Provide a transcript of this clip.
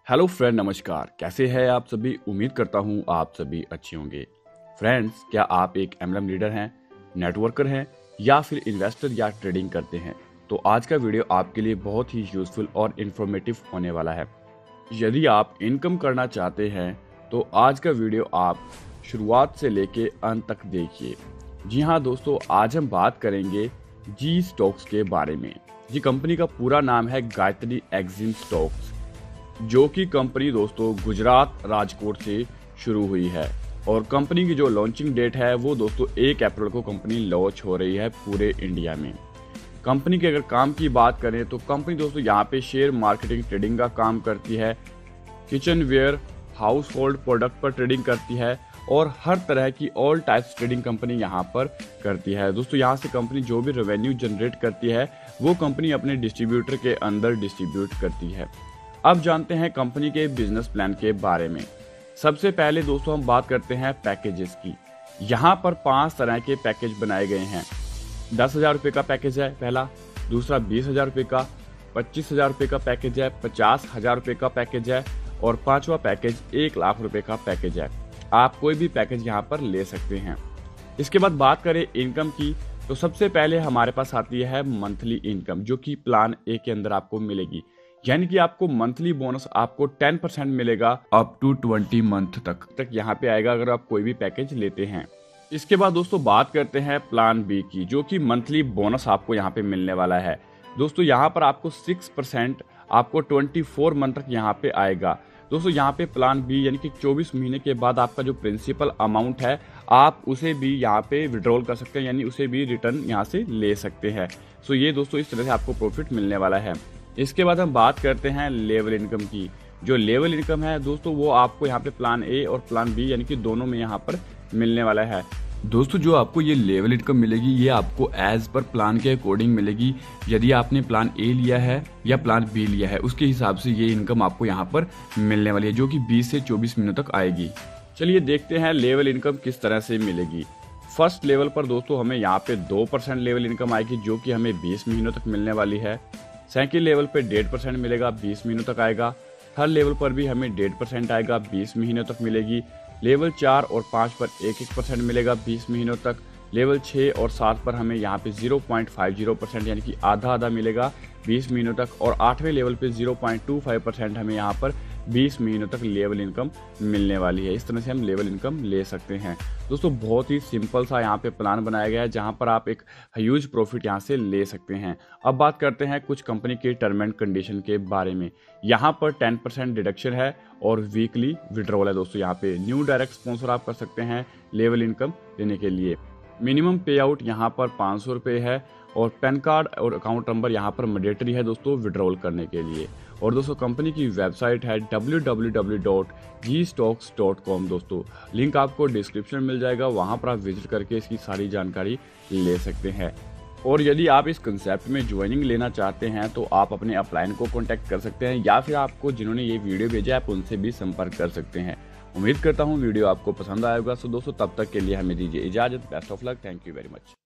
Hello friend, नमस्कार। कैसे हैं आप सभी? उम्मीद करता हूं आप सभी अच्छे होंगे। फ्रेंड्स, क्या आप एक एमएलएम लीडर हैं, नेटवर्कर हैं या फिर इन्वेस्टर या ट्रेडिंग करते हैं? तो आज का वीडियो आपके लिए बहुत ही यूजफुल और इन्फॉर्मेटिव होने वाला है। यदि आप इनकम करना चाहते हैं तो आज का वीडियो आप शुरुआत से लेके अंत तक देखिए। जी हाँ दोस्तों, आज हम बात करेंगे जी स्टॉक्स के बारे में। जी कंपनी का पूरा नाम है गायत्री एक्सिम स्टॉक्स, जो कि कंपनी दोस्तों गुजरात राजकोट से शुरू हुई है और कंपनी की जो लॉन्चिंग डेट है वो दोस्तों 1 अप्रैल को कंपनी लॉन्च हो रही है पूरे इंडिया में। कंपनी के अगर काम की बात करें तो कंपनी दोस्तों यहाँ पे शेयर मार्केटिंग ट्रेडिंग का काम करती है, kitchenware household product पर ट्रेडिंग करती है और हर तरह की ऑल टाइप्स ट्रेडिंग कंपनी यहाँ पर करती है। दोस्तों यहाँ से कंपनी जो भी रेवेन्यू जनरेट करती है वो कंपनी अपने डिस्ट्रीब्यूटर के अंदर डिस्ट्रीब्यूट करती है। अब जानते हैं कंपनी के बिजनेस प्लान के बारे में। सबसे पहले दोस्तों हम बात करते हैं पैकेजेस की। यहाँ पर 5 तरह के पैकेज बनाए गए हैं। 10,000 रुपये का पैकेज है पहला, दूसरा 20,000 रुपये का, 25,000 रुपये का पैकेज है, 50,000 रुपये का पैकेज है और 5वां पैकेज 1 लाख रुपये का पैकेज है। आप कोई भी पैकेज यहाँ पर ले सकते हैं। इसके बाद बात करें इनकम की तो सबसे पहले हमारे पास आती है मंथली इनकम, जो कि प्लान ए के अंदर आपको मिलेगी। यानी कि आपको मंथली बोनस आपको 10% मिलेगा अप टू 20 मंथ तक यहाँ पे आएगा अगर आप कोई भी पैकेज लेते हैं। इसके बाद दोस्तों बात करते हैं प्लान बी की, जो कि मंथली बोनस आपको यहाँ पे मिलने वाला है। दोस्तों यहाँ पर आपको 6% आपको 24 मंथ तक यहाँ पे आएगा। दोस्तों यहाँ पे प्लान बी यानी कि 24 महीने के बाद आपका जो प्रिंसिपल अमाउंट है आप उसे भी यहाँ पे विड्रॉल कर सकते हैं, यानी उसे भी रिटर्न यहाँ से ले सकते हैं। सो ये दोस्तों इस तरह से आपको प्रॉफिट मिलने वाला है। इसके बाद हम बात करते हैं लेवल इनकम की। जो लेवल इनकम है दोस्तों वो आपको यहाँ पे प्लान ए और प्लान बी यानी कि दोनों में यहाँ पर मिलने वाला है। दोस्तों जो आपको ये लेवल इनकम मिलेगी ये आपको एज पर प्लान के अकॉर्डिंग मिलेगी। यदि आपने प्लान ए लिया है या प्लान बी लिया है उसके हिसाब से ये इनकम आपको यहाँ पर मिलने वाली है, जो कि 20 से 24 महीनों तक आएगी। चलिए देखते हैं लेवल इनकम किस तरह से मिलेगी। फर्स्ट लेवल पर दोस्तों हमें यहाँ पे 2% लेवल इनकम आएगी, जो कि हमें 20 महीनों तक मिलने वाली है। सेकंड लेवल पे 1.5% मिलेगा, 20 महीनों तक आएगा। थर्ड लेवल पर भी हमें 1.5% आएगा, 20 महीनों तक मिलेगी। लेवल 4 और 5 पर 1% मिलेगा 20 महीनों तक। लेवल 6 और 7 पर हमें यहाँ पे 0.50% यानी कि आधा आधा मिलेगा 20 महीनों तक। और 8वें लेवल पे 0.25% हमें यहाँ पर 20 महीनों तक लेवल इनकम मिलने वाली है। इस तरह से हम लेवल इनकम ले सकते हैं। दोस्तों बहुत ही सिंपल सा यहाँ पे प्लान बनाया गया है जहाँ पर आप एक ह्यूज प्रॉफिट यहाँ से ले सकते हैं। अब बात करते हैं कुछ कंपनी के टर्म एंड कंडीशन के बारे में। यहाँ पर 10% डिडक्शन है और वीकली विड्रॉल है। दोस्तों यहाँ पे न्यू डायरेक्ट स्पॉन्सर आप कर सकते हैं लेवल इनकम लेने के लिए। मिनिमम पे आउट यहाँ पर 500 रुपये है और पैन कार्ड और अकाउंट नंबर यहाँ पर मैंडेटरी है दोस्तों विड्रॉल करने के लिए। और दोस्तों कंपनी की वेबसाइट है www.gstocks.com। दोस्तों लिंक आपको डिस्क्रिप्शन में मिल जाएगा, वहाँ पर आप विजिट करके इसकी सारी जानकारी ले सकते हैं। और यदि आप इस कंसेप्ट में ज्वाइनिंग लेना चाहते हैं तो आप अपने अपलाइन को कॉन्टैक्ट कर सकते हैं या फिर आपको जिन्होंने ये वीडियो भेजा है आप उनसे भी संपर्क कर सकते हैं। उम्मीद करता हूँ वीडियो आपको पसंद आएगा। सो दोस्तों तब तक के लिए हमें दीजिए इजाज़त। Best of luck. Thank you very much.